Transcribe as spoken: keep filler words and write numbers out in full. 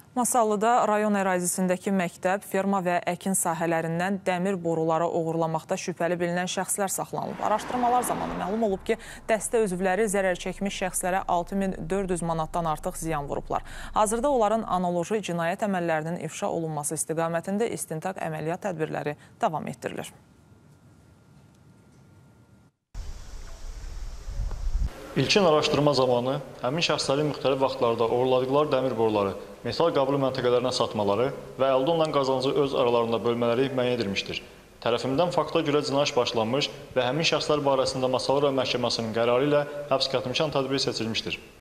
Masallıda rayon ərazisindəki məktəb, ferma və əkin sahələrindən dəmir boruları oğurlamaqda şübhəli bilinən şəxslər saxlanılıb. Araşdırmalar zamanı məlum olub ki, dəstə üzvləri zərər çəkmiş şəxslərə altı min dörd yüz manatdan artıq ziyan vurublar. Hazırda onların analoji cinayət əməllərinin ifşa olunması istiqamətində istintaq əməliyyat tədbirləri davam etdirilir. İlkin araşdırma zamanı həmin şəxslərin müxtəlif vaxtlarda oğurladıqları dəmir boruları metal qablı məntəqələrinə satmaları və əldə olunan qazancı öz aralarında bölmələri müəyyən edilmişdir. Tərəfimdən fakta görə cinayət başlanmış və həmin şəxslər barəsində Masallı rayon məhkəməsinin qərarı ilə həbs qətimkan tədbiri seçilmişdir.